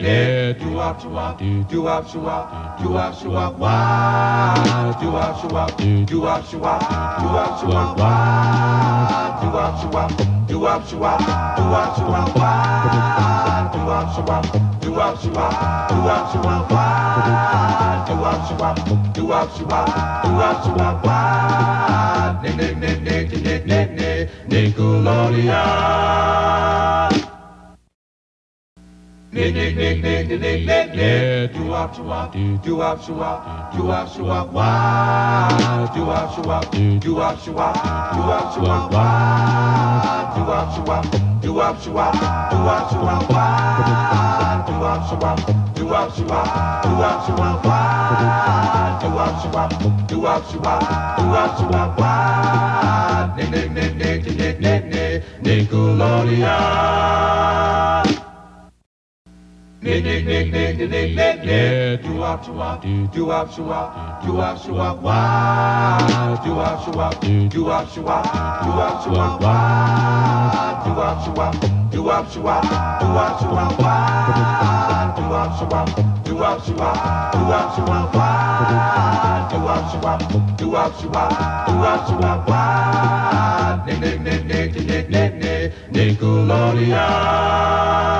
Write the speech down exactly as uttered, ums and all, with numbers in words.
ne, do up to up, do up to up, do up to up, wah, do up to up, do up to up, do up to up, wah, do up to up, do up to up, do up to up, wah, do up to up, do up to up, do up to up, wah, do up to up, do up to up, do up to up, wah, ne ne ne ne ne ne ne, Nickelodeon. Ne ne ne ne ne ne ne ne, do up to up, do up to up, do up to up, wah, do up to up, do up to up, do up to up, wah, do up to up, do up to up, do up to up, wah, do up to up, do up to up, do up to up, wah, do up to up, do up to up, do up to up, wah, ne ne ne ne ne ne ne, Nickelodeon. Ne ne ne ne ne ne ne ne, do up to up, do up to up, do up to up, wah, do up to up, do up to up, do up to up, wah, do up to up, do up to up, do up to up, wah, do up to up, do up to up, do up to up, wah, do up to up, do up to up, do up to up, wah, ne ne ne ne ne ne ne, Nickelodeon.